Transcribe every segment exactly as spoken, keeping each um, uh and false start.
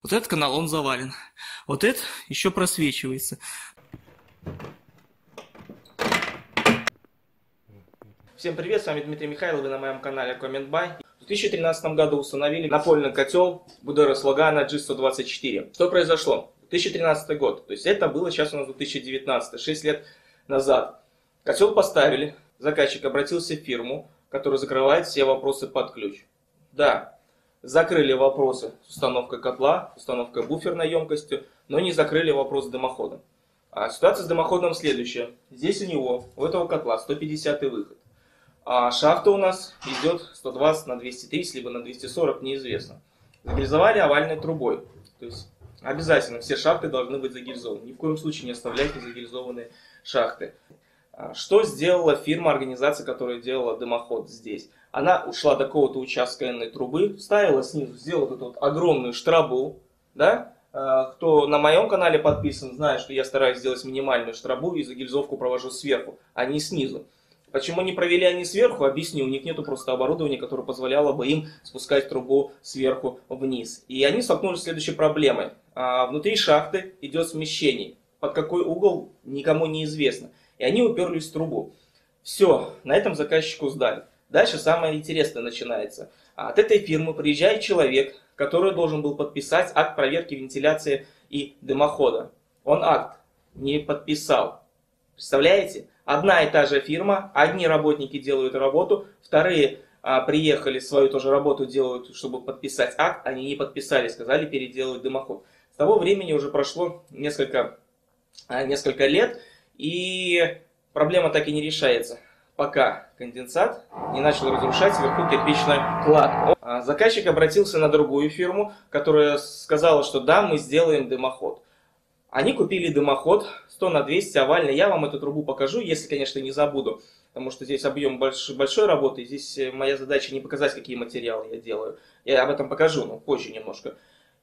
Вот этот канал, он завален. Вот этот еще просвечивается. Всем привет, с вами Дмитрий Михайлов, вы на моем канале CommentBuy. В две тысячи тринадцатом году установили напольный котел Buderos Logana джи сто двадцать четыре. Что произошло? две тысячи тринадцатый год, то есть это было сейчас у нас две тысячи девятнадцатый, шесть лет назад. Котел поставили, заказчик обратился в фирму, которая закрывает все вопросы под ключ. Да, закрыли вопросы с установкой котла, с установкой буферной емкостью, но не закрыли вопрос с дымоходом. А ситуация с дымоходом следующая. Здесь у него, у этого котла сто пятидесятый выход. А шахта у нас идет сто двадцать на двести тридцать, либо на двести сорок, неизвестно. Загильзовали овальной трубой. То есть обязательно все шахты должны быть загильзованы. Ни в коем случае не оставляйте загильзованные шахты. Что сделала фирма, организация, которая делала дымоход здесь? Она ушла до какого-то участка энной трубы, вставила снизу, сделала вот эту вот огромную штрабу. Да? Кто на моем канале подписан, знает, что я стараюсь сделать минимальную штрабу и загильзовку провожу сверху, а не снизу. Почему не провели они сверху, объясню. У них нету просто оборудования, которое позволяло бы им спускать трубу сверху вниз. И они столкнулись с следующей проблемой. А, внутри шахты идет смещение. Под какой угол, никому не известно. И они уперлись в трубу. Все, на этом заказчику сдали. Дальше самое интересное начинается. От этой фирмы приезжает человек, который должен был подписать акт проверки вентиляции и дымохода. Он акт не подписал. Представляете? Одна и та же фирма, одни работники делают работу, вторые а, приехали, свою тоже работу делают, чтобы подписать акт, они не подписали, сказали переделывать дымоход. С того времени уже прошло несколько, а, несколько лет, и проблема так и не решается, пока конденсат не начал разрушать вверху кирпичную кладку. А, заказчик обратился на другую фирму, которая сказала, что да, мы сделаем дымоход. Они купили дымоход сто на двести овальный. Я вам эту трубу покажу, если, конечно, не забуду. Потому что здесь объем больш, большой работы. Здесь моя задача не показать, какие материалы я делаю. Я об этом покажу, но позже немножко.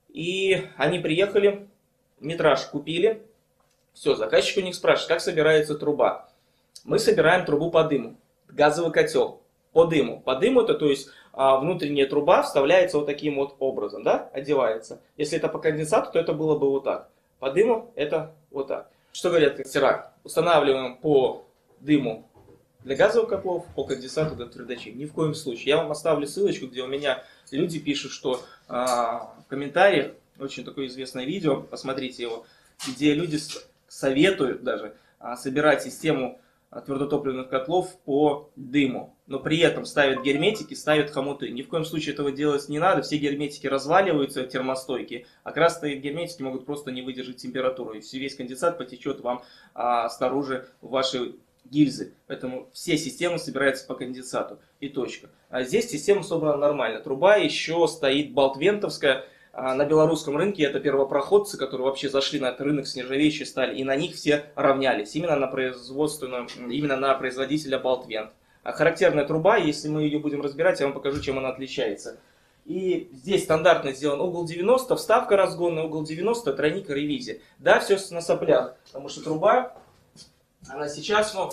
И они приехали, метраж купили. Все, заказчик у них спрашивает, как собирается труба. Мы собираем трубу по дыму. Газовый котел. По дыму. По дыму это, то есть внутренняя труба вставляется вот таким вот образом, да, одевается. Если это по конденсату, то это было бы вот так. По дыму это вот так. Что говорят мастера? Устанавливаем по дыму для газовых котлов, по конденсату для твердачей. Ни в коем случае. Я вам оставлю ссылочку, где у меня люди пишут, что а, в комментариях, очень такое известное видео, посмотрите его, где люди советуют даже а, собирать систему твердотопливных котлов по дыму. Но при этом ставят герметики, ставят хомуты. Ни в коем случае этого делать не надо. Все герметики разваливаются, термостойкие. А красные герметики могут просто не выдержать температуру. И весь конденсат потечет вам а, снаружи в ваши гильзы. Поэтому все системы собираются по конденсату. И точка. А здесь система собрана нормально. Труба еще стоит болтвентовская. На белорусском рынке это первопроходцы, которые вообще зашли на этот рынок с нержавеющей стали, и на них все равнялись, именно на производственную, именно на производителя болтвент. А характерная труба, если мы ее будем разбирать, я вам покажу, чем она отличается. И здесь стандартно сделан угол девяносто, вставка разгонная, угол девяносто, тройник ревизия. Да, все на соплях, потому что труба, она сейчас, ну,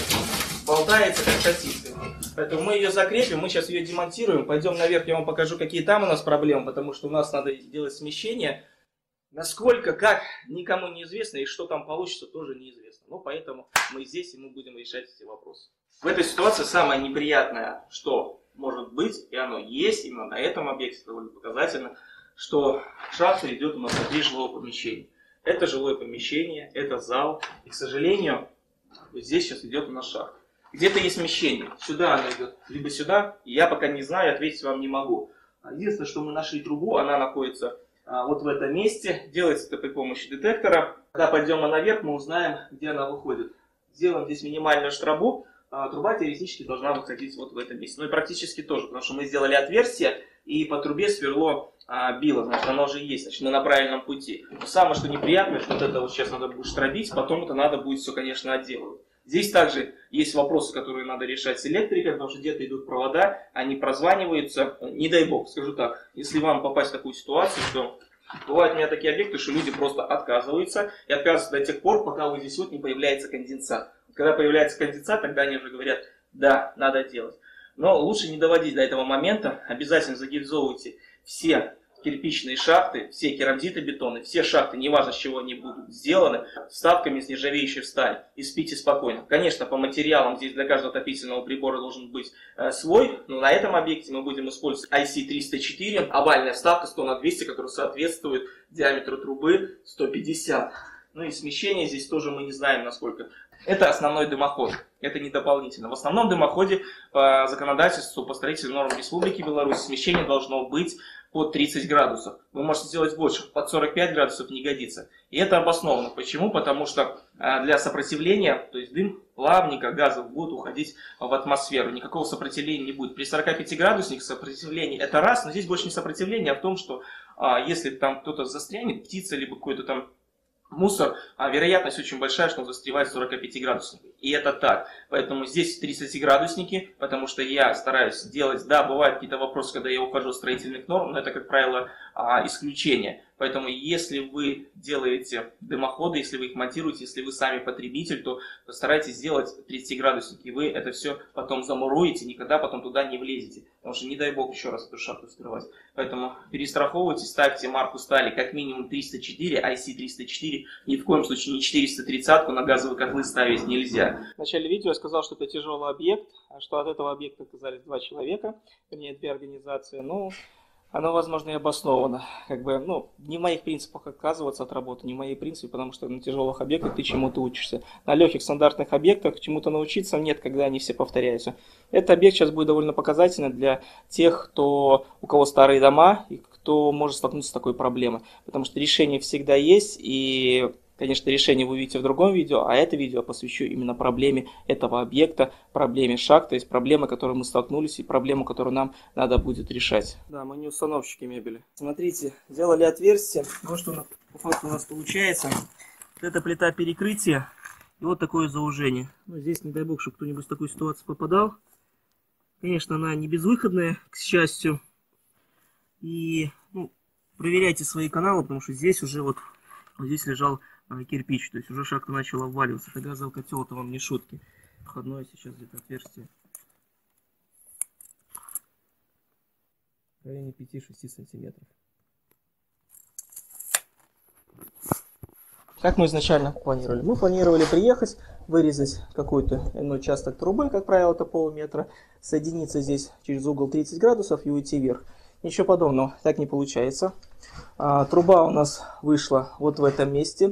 болтается как сосиска. Поэтому мы ее закрепим, мы сейчас ее демонтируем, пойдем наверх, я вам покажу, какие там у нас проблемы, потому что у нас надо делать смещение. Насколько, как, никому не известно, и что там получится, тоже неизвестно. Но поэтому мы здесь, и мы будем решать эти вопросы. В этой ситуации самое неприятное, что может быть, и оно есть именно на этом объекте, довольно показательно, что шахта идет у нас внутри жилого помещения. Это жилое помещение, это зал, и, к сожалению, здесь сейчас идет у нас шахта. Где-то есть смещение. Сюда она идет, либо сюда. Я пока не знаю, ответить вам не могу. Единственное, что мы нашли трубу, она находится а, вот в этом месте. Делается это при помощи детектора. Когда пойдем наверх, мы узнаем, где она выходит. Сделаем здесь минимальную штрабу. А, труба теоретически должна выходить вот в этом месте. Ну и практически тоже, потому что мы сделали отверстие, и по трубе сверло а, било. Значит, оно уже есть, значит, мы на правильном пути. Но самое, что неприятное, что вот это вот сейчас надо будет штробить, потом это надо будет все, конечно, отделывать. Здесь также есть вопросы, которые надо решать с электрикой, потому что где-то идут провода, они прозваниваются. Не дай бог, скажу так, если вам попасть в такую ситуацию, что бывают у меня такие объекты, что люди просто отказываются, и отказываются до тех пор, пока вот здесь вот не появляется конденсат. Когда появляется конденсат, тогда они уже говорят, да, надо делать. Но лучше не доводить до этого момента, обязательно загильзовывайте все кирпичные шахты, все керамзитобетоны, все шахты, неважно с чего они будут сделаны, вставками из нержавеющей стали. И спите спокойно. Конечно, по материалам здесь для каждого отопительного прибора должен быть э, свой, но на этом объекте мы будем использовать ай си триста четыре, овальная вставка сто на двести, которая соответствует диаметру трубы сто пятьдесят. Ну и смещение здесь тоже мы не знаем насколько. Это основной дымоход, это не дополнительно. В основном дымоходе по законодательству, по строительным нормам Республики Беларусь смещение должно быть под тридцать градусов. Вы можете сделать больше, под сорок пять градусов не годится. И это обосновано. Почему? Потому что для сопротивления, то есть дым плавненько, газов будет уходить в атмосферу. Никакого сопротивления не будет. При сорока пяти градусах сопротивление это раз, но здесь больше не сопротивление, а в том, что если там кто-то застрянет, птица, либо какой-то там мусор, а вероятность очень большая, что он застревает в сорока пяти градусах. И это так. Поэтому здесь тридцатиградусники, потому что я стараюсь делать, да, бывают какие-то вопросы, когда я ухожу от строительных норм, но это, как правило, исключение. Поэтому если вы делаете дымоходы, если вы их монтируете, если вы сами потребитель, то старайтесь сделать тридцатиградусники. И вы это все потом замуруете, никогда потом туда не влезете. Потому что не дай бог еще раз эту шахту вскрывать. Поэтому перестраховывайте, ставьте марку стали как минимум триста четыре, ай си триста четыре. Ни в коем случае не четыреста тридцать на газовые котлы ставить нельзя. В начале видео я сказал, что это тяжелый объект, что от этого объекта оказались два человека, вернее две организации. Ну, оно, возможно, и обосновано. Как бы, ну, не в моих принципах отказываться от работы, не в моих принципах, потому что на тяжелых объектах ты чему-то учишься. На легких стандартных объектах чему-то научиться нет, когда они все повторяются. Этот объект сейчас будет довольно показательный для тех, кто, у кого старые дома и кто может столкнуться с такой проблемой. Потому что решение всегда есть, и, конечно, решение вы увидите в другом видео, а это видео посвящу именно проблеме этого объекта, проблеме шахты, то есть проблемы, с которой мы столкнулись, и проблему, которую нам надо будет решать. Да, мы не установщики мебели. Смотрите, сделали отверстие. Вот что по факту у нас получается. Вот это плита перекрытия и вот такое заужение. Ну, здесь, не дай бог, чтобы кто-нибудь в такую ситуацию попадал. Конечно, она не безвыходная, к счастью. И ну, проверяйте свои каналы, потому что здесь уже вот, вот здесь лежал кирпич, то есть уже шахта начала обваливаться. Это газовый котел, это вам не шутки. Входное сейчас где-то отверстие в районе пяти-шести сантиметров. Как мы изначально планировали? Мы планировали приехать, вырезать какой-то иной участок трубы, как правило, это полметра, соединиться здесь через угол тридцать градусов и уйти вверх. Ничего подобного, так не получается. А, труба у нас вышла вот в этом месте.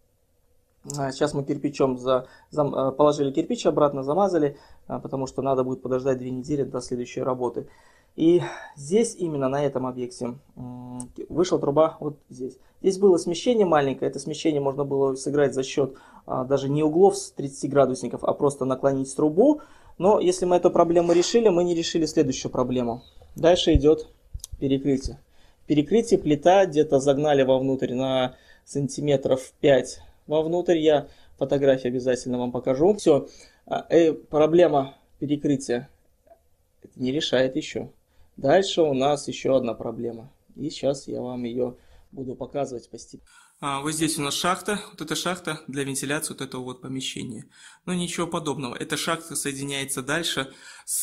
Сейчас мы кирпичом за, за, положили кирпич, обратно замазали, потому что надо будет подождать две недели до следующей работы. И здесь, именно на этом объекте, вышла труба вот здесь. Здесь было смещение маленькое, это смещение можно было сыграть за счет даже не углов с тридцати градусников, а просто наклонить трубу. Но если мы эту проблему решили, мы не решили следующую проблему. Дальше идет перекрытие. Перекрытие плита где-то загнали вовнутрь на сантиметров пять. Вовнутрь я фотографии обязательно вам покажу. Все, э, проблема перекрытия это не решает еще. Дальше у нас еще одна проблема. И сейчас я вам ее буду показывать постепенно. А, вот здесь у нас шахта. Вот эта шахта для вентиляции вот этого вот помещения. Но ничего подобного. Эта шахта соединяется дальше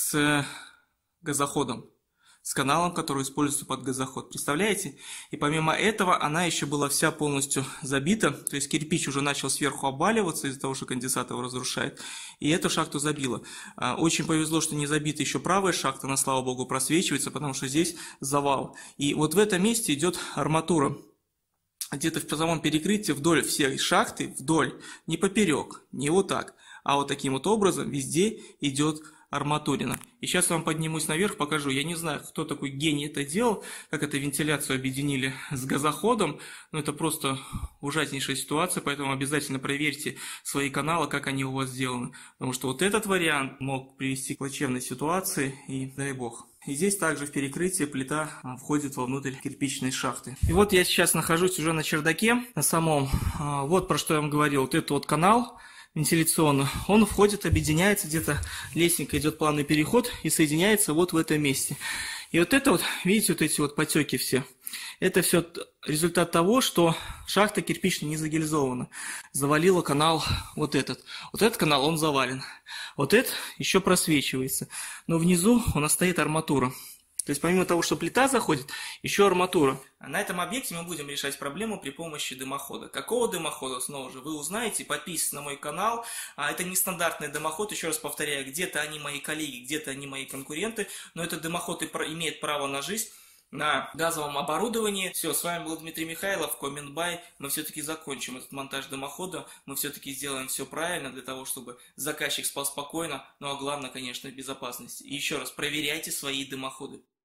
с газоходом. С каналом, который используется под газоход. Представляете? И помимо этого, она еще была вся полностью забита. То есть кирпич уже начал сверху обваливаться из-за того, что конденсат его разрушает. И эту шахту забило. Очень повезло, что не забита еще правая шахта. Она, слава богу, просвечивается, потому что здесь завал. И вот в этом месте идет арматура. Где-то в самом перекрытии вдоль всей шахты, вдоль, не поперек, не вот так, а вот таким вот образом везде идет арматурина. И сейчас вам поднимусь наверх, покажу. Я не знаю, кто такой гений это делал, как это вентиляцию объединили с газоходом. Но это просто ужаснейшая ситуация, поэтому обязательно проверьте свои каналы, как они у вас сделаны. Потому что вот этот вариант мог привести к плачевной ситуации, и дай бог. И здесь также в перекрытии плита входит вовнутрь кирпичной шахты. И вот я сейчас нахожусь уже на чердаке, на самом. Вот про что я вам говорил. Вот это вот канал вентиляционный, он входит, объединяется, где-то лестника идет плавный переход и соединяется вот в этом месте. И вот это вот, видите, вот эти вот потеки все, это все результат того, что шахта кирпичная не загильзована. Завалила канал вот этот. Вот этот канал, он завален. Вот этот еще просвечивается. Но внизу у нас стоит арматура. То есть помимо того, что плита заходит, еще арматура. А на этом объекте мы будем решать проблему при помощи дымохода. Какого дымохода, снова же, вы узнаете, подписывайтесь на мой канал. А это не стандартный дымоход, еще раз повторяю, где-то они мои коллеги, где-то они мои конкуренты, но этот дымоход и имеет право на жизнь на газовом оборудовании. Все, с вами был Дмитрий Михайлов, Комментбай. Мы все-таки закончим этот монтаж дымохода, мы все-таки сделаем все правильно для того, чтобы заказчик спал спокойно, ну а главное, конечно, в безопасности. И еще раз, проверяйте свои дымоходы.